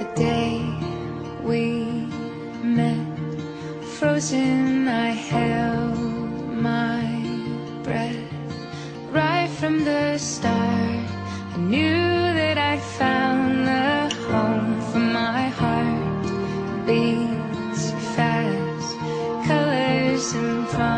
day we met, frozen, I held my breath. Right from the start, I knew that I'd found the home for my heart. Beats fast, colors and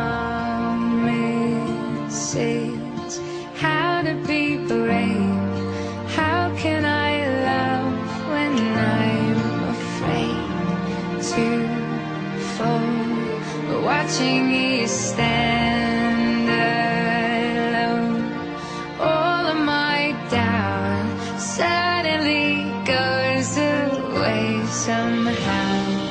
promises. How to be brave, how can I love when I'm afraid to fall? Watching you stand alone, all of my doubt suddenly goes away somehow.